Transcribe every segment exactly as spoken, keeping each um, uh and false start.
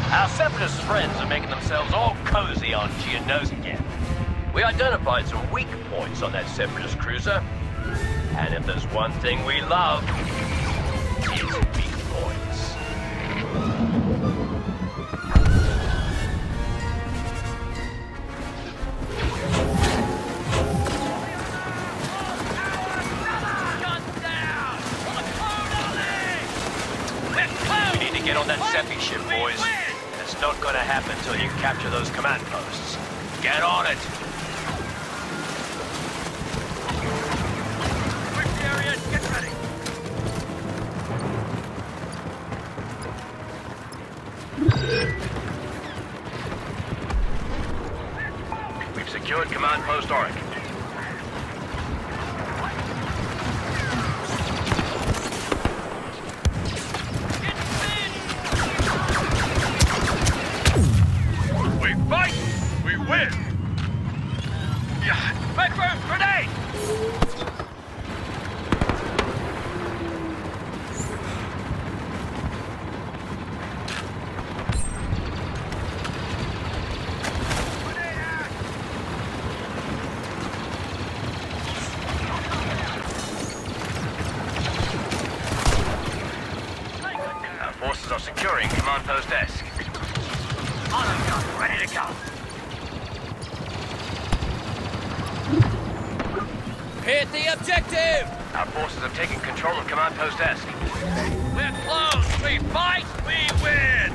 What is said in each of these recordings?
Our separatist friends are making themselves all cozy on Geonosis again. We identified some weak points on that separatist cruiser. And if there's one thing we love, it's weak points. We need to get on that Seppi ship, boys. And it's not gonna happen until you capture those command posts. Get on it! Get ready! We've secured command post Auric. We fight! We win! Yeah. Red room, grenade! Forces are securing command post desk. Auto gun, ready to go. Hit the objective! Our forces have taken control of command post desk. We're close. We fight, we win.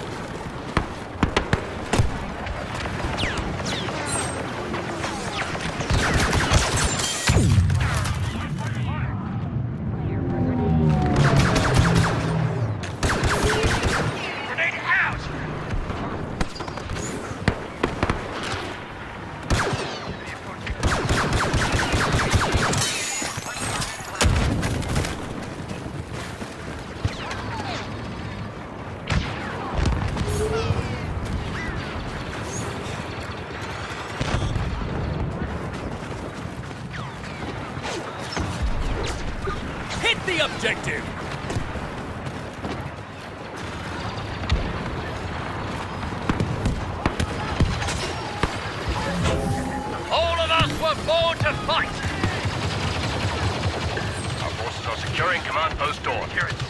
The objective! All of us were born to fight! Our forces are securing command post door. Here it is.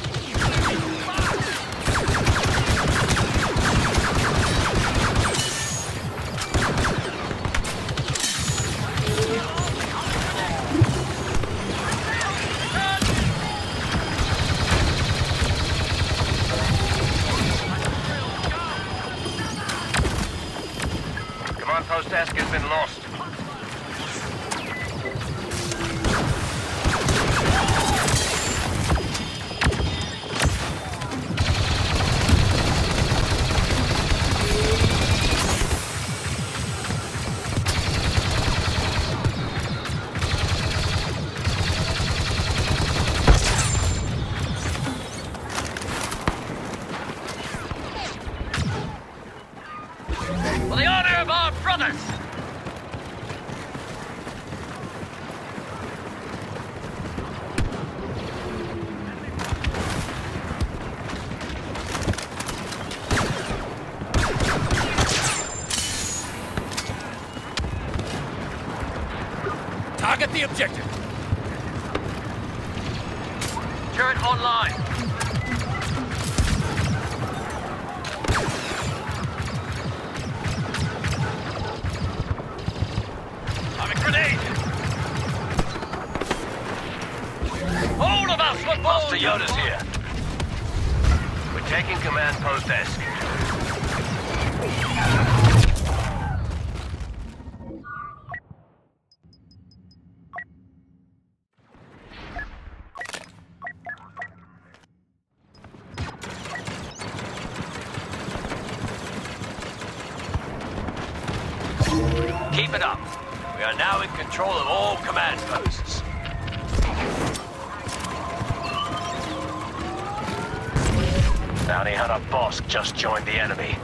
Command post desk has been lost. For the honor of our brothers! Target the objective! Turret online. I'm a grenade. All of us were born Master to Yoda's fight. here. We're taking command post desk. Keep it up. We are now in control of all command posts. Bounty Hunter Bosk just joined the enemy.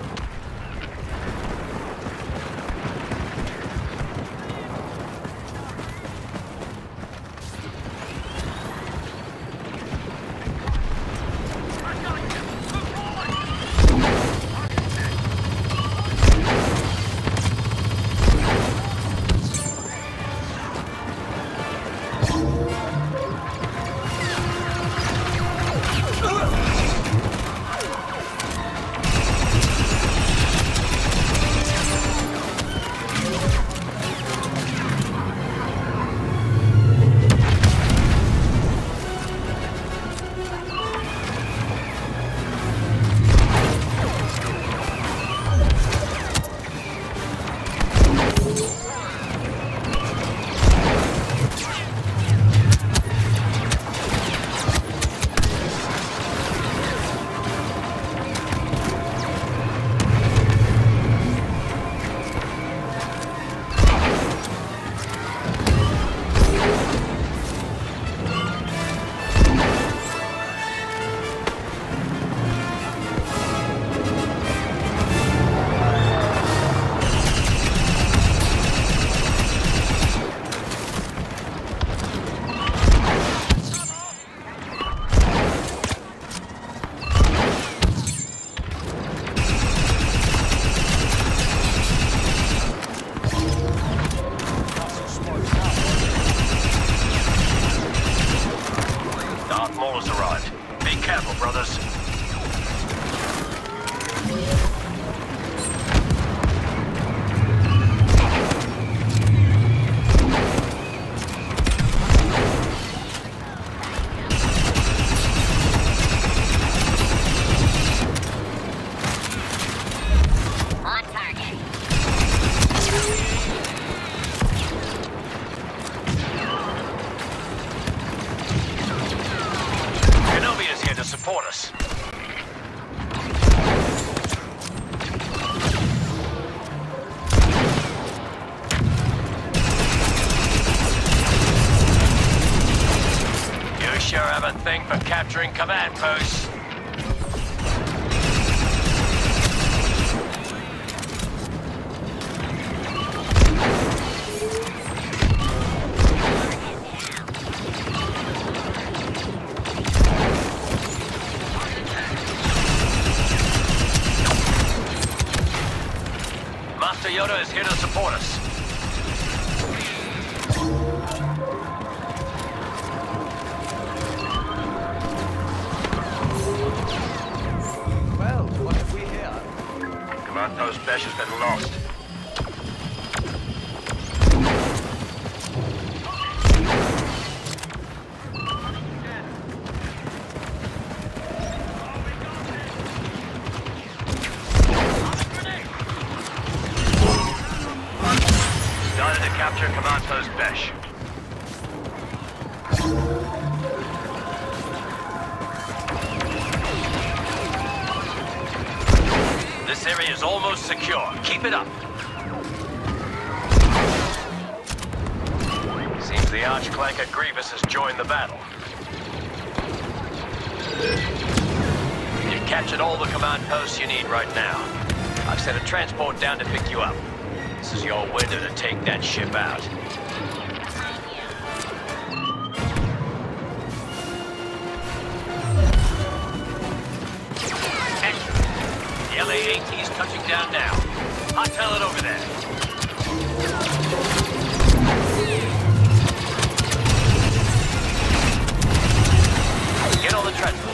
careful, brothers. Support us. You sure have a thing for capturing command posts. Yoda is here to support us. Well, what have we here? Command Post Besh has been lost. Capture Command Post Besh. This area is almost secure. Keep it up. Seems the Archclanker Grievous has joined the battle. You've captured all the command posts you need right now. I've sent a transport down to pick you up. This is your window to take that ship out. Excellent. The L A A T is touching down now. Hot-tail it over there. Get on the transport.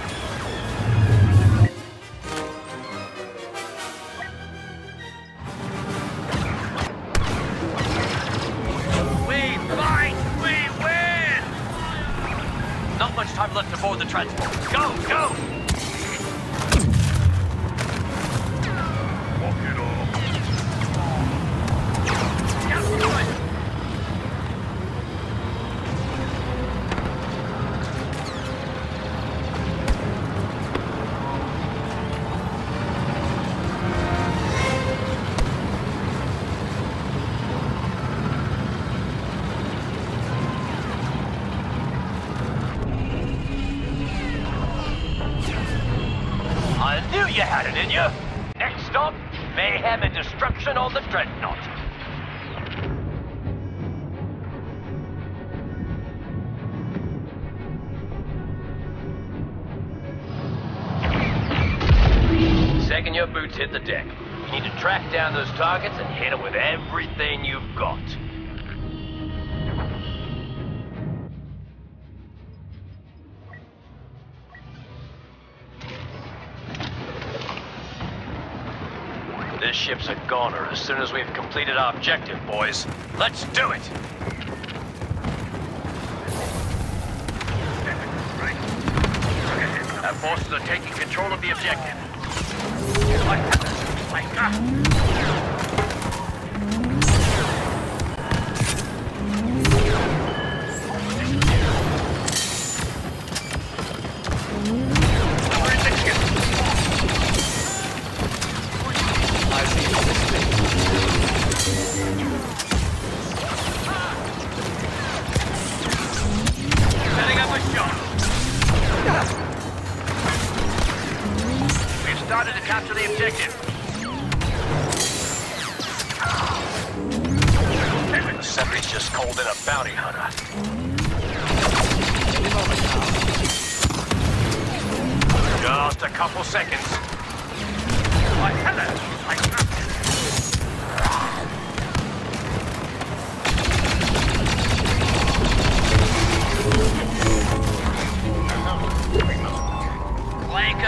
Not much time left to board the transport. Go, go! Walk it off. You had it in you. Next stop, mayhem and destruction on the Dreadnought. Second your boots hit the deck, you need to track down those targets and hit them with everything you've got. This ship's a goner as soon as we've completed our objective, boys. Let's do it! Our forces are taking control of the objective. Started to capture the objective. The sentry's just called in a bounty hunter. Just a couple seconds. Why, hello. I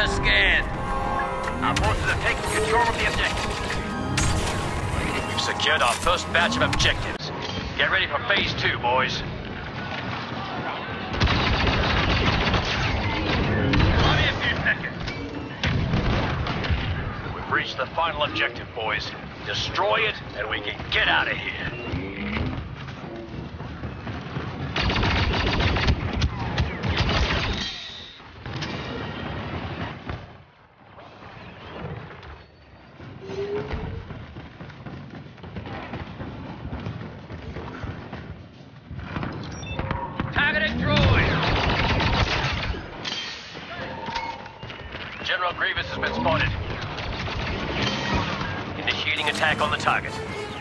Sector scan. Our forces have taken control of the objective. We've secured our first batch of objectives. Get ready for phase two, boys. Only a few seconds. We've reached the final objective, boys. Destroy it, and we can get out of here. Targeting droid. General Grievous has been spotted. Initiating attack on the target.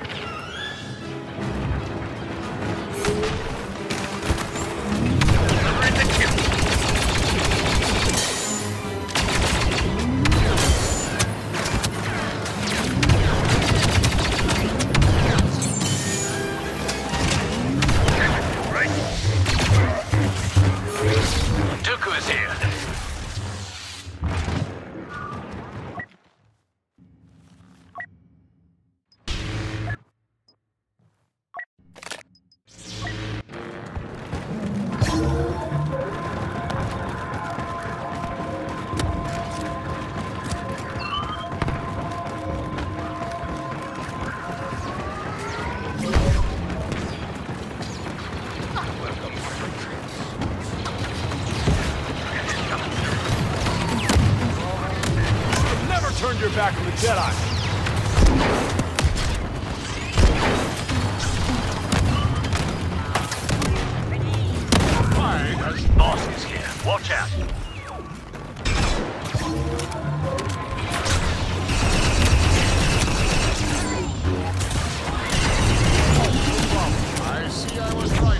Delivering the kill. Right. Dooku is here. Turned your back on the Jedi. Those bosses here. Watch out. I see I was right.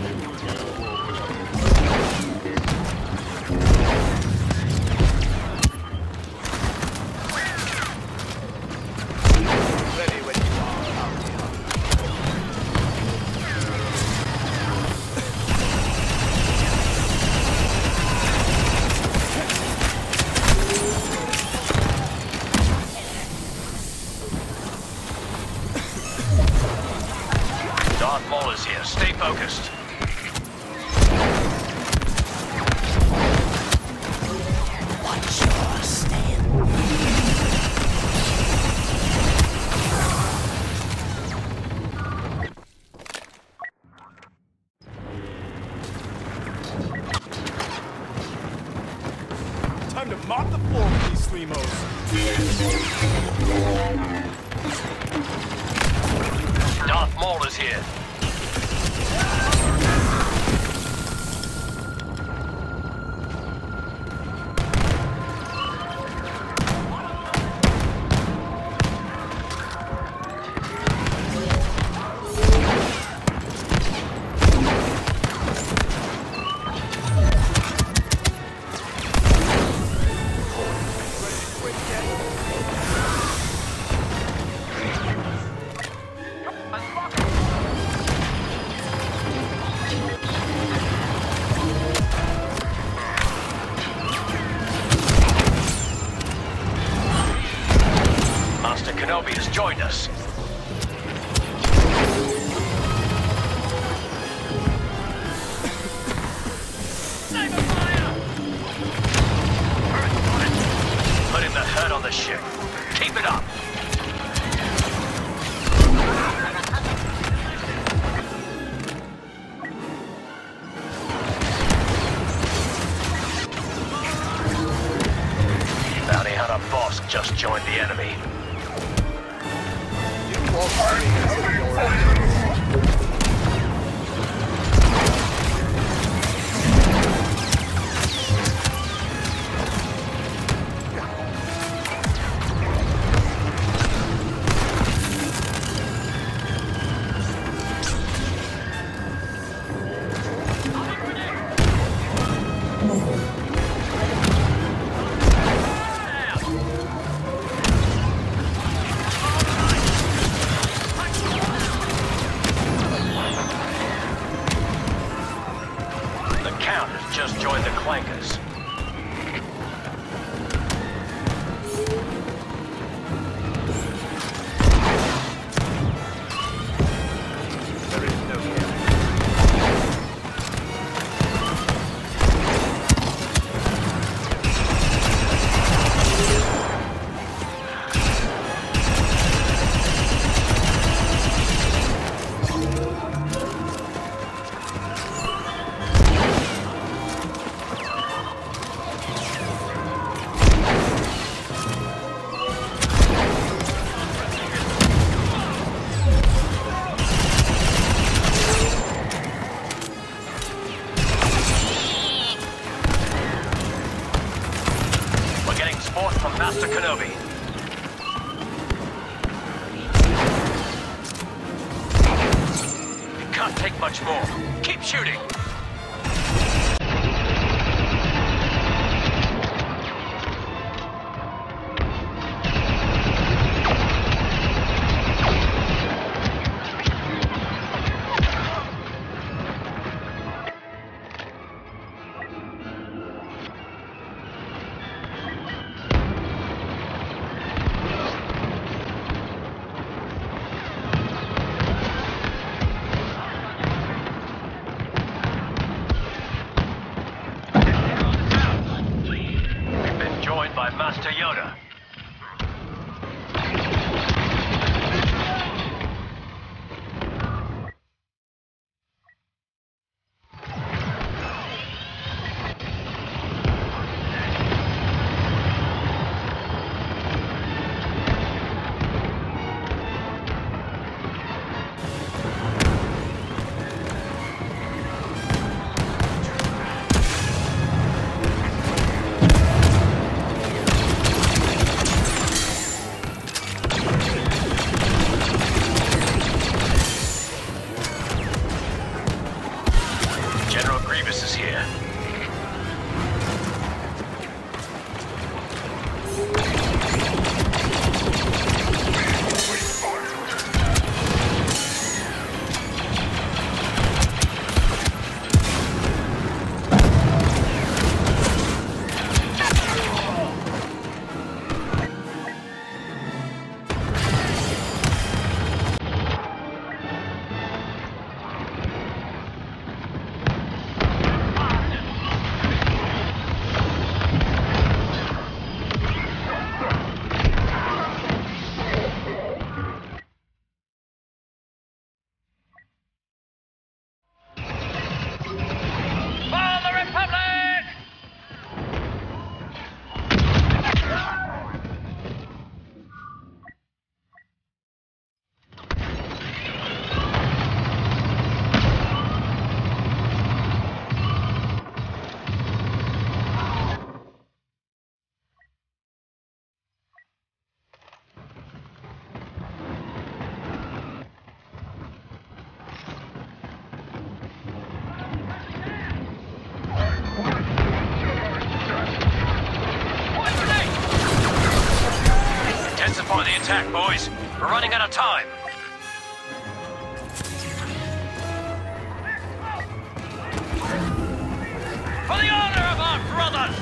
Ready when you are. Darth Maul is here. Stay focused. Watch your step. Time to mop the floor with these Slimos. Darth Maul is here. Master Kenobi has joined us. Saber fire. Putting the hurt on the ship. Keep it up. Bounty Hunter boss just joined the enemy. You walk me as if you're a We're getting support from Master Kenobi. It can't take much more. Keep shooting. By Master Yoda. Is here. Intensify the attack, boys. We're running out of time. For the honor of our brothers!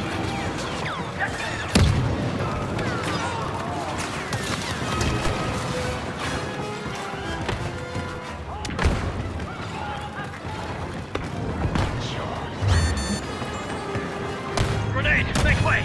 Grenade, make way!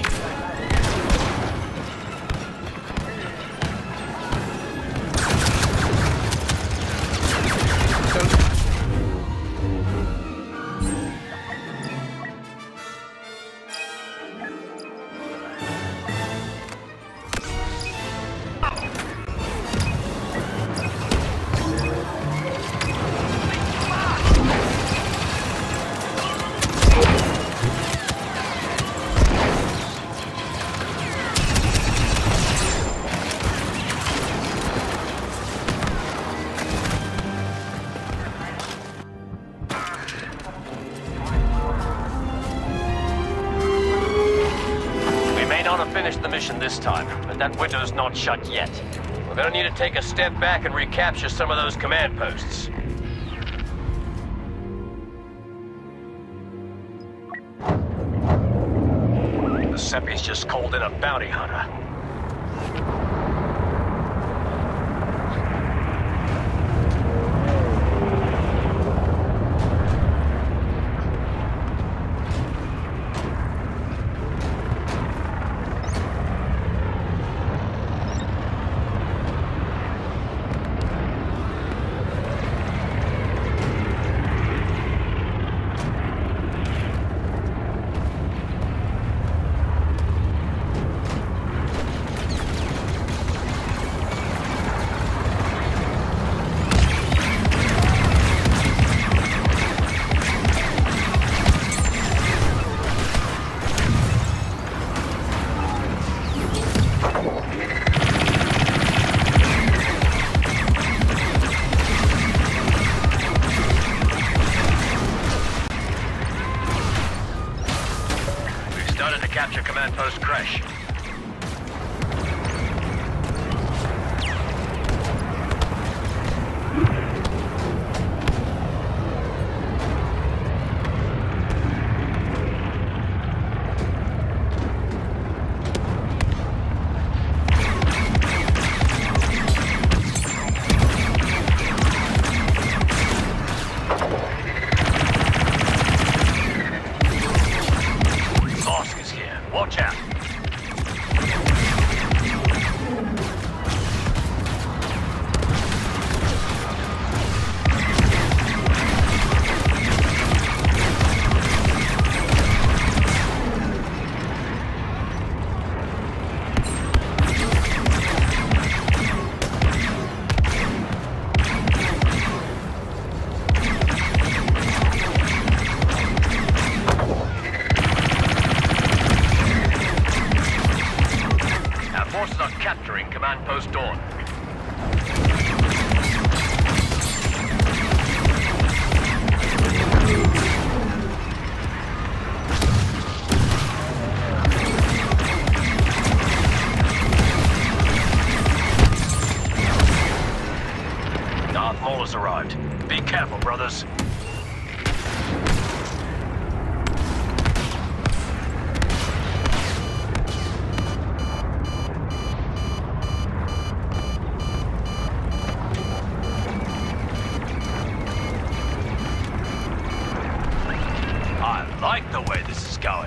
Finish the mission this time, but that window's not shut yet. We're gonna need to take a step back and recapture some of those command posts. The Seppi's just called in a bounty hunter. command post crash. Watch out! Forces are capturing Command Post Dawn. Darth Maul has arrived. Be careful, brothers. I like the way this is going.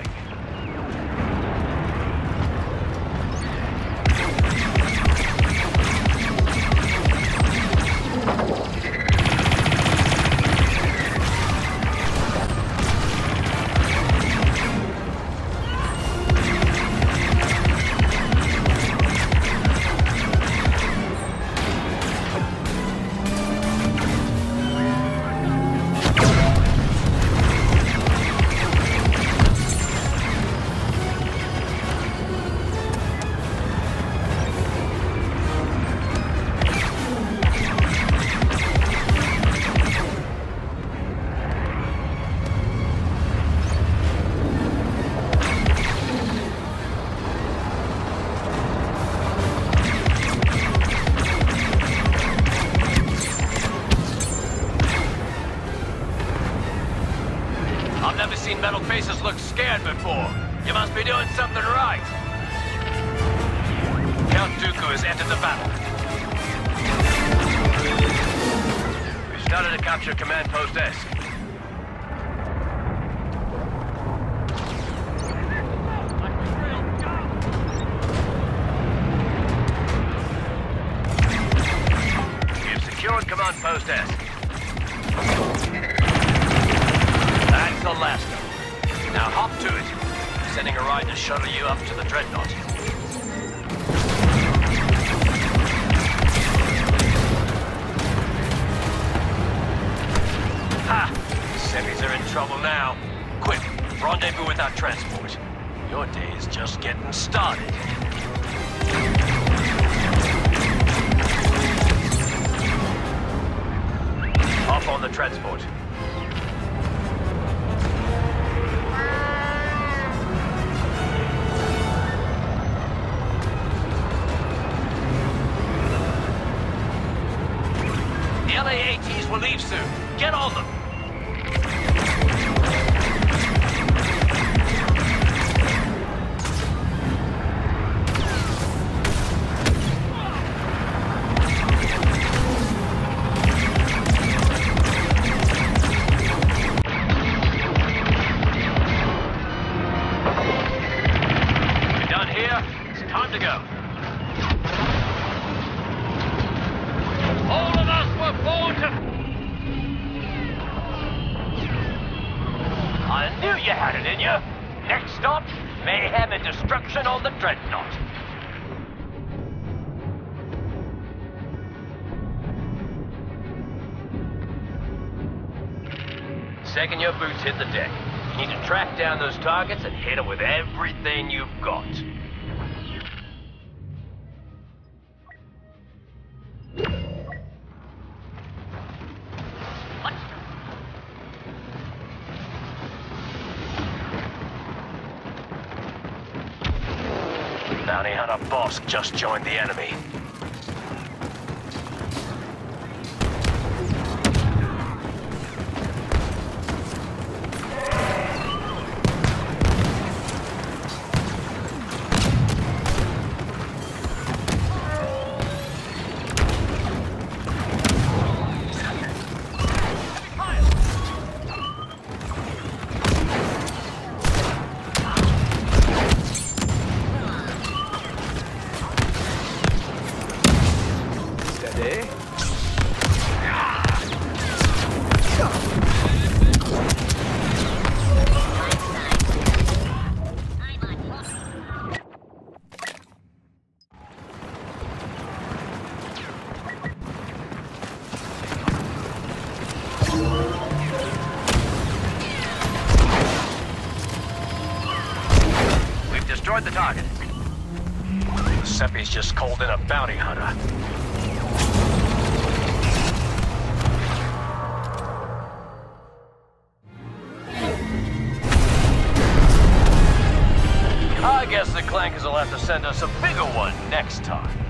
I've never seen metal faces look scared before. You must be doing something right. Count Dooku has entered the battle. We've started to capture Command Post S. We've secured Command Post S. That's the last of them. Now hop to it. I'm sending a ride to shuttle you up to the Dreadnought. Ha! Semis are in trouble now. Quick, rendezvous with our transport. Your day is just getting started. Hop on the transport. The L A A Ts will leave soon. Get on them! We're done here. It's time to go. All of us were born to... I knew you had it in you. Next stop, mayhem and destruction on the Dreadnought. Second your boots hit the deck, you need to track down those targets and hit them with everything you've got. Bounty hunter boss just joined the enemy. Steady. We've destroyed the target. Seppi's just called in a bounty hunter. I guess the Clankers will have to send us a bigger one next time.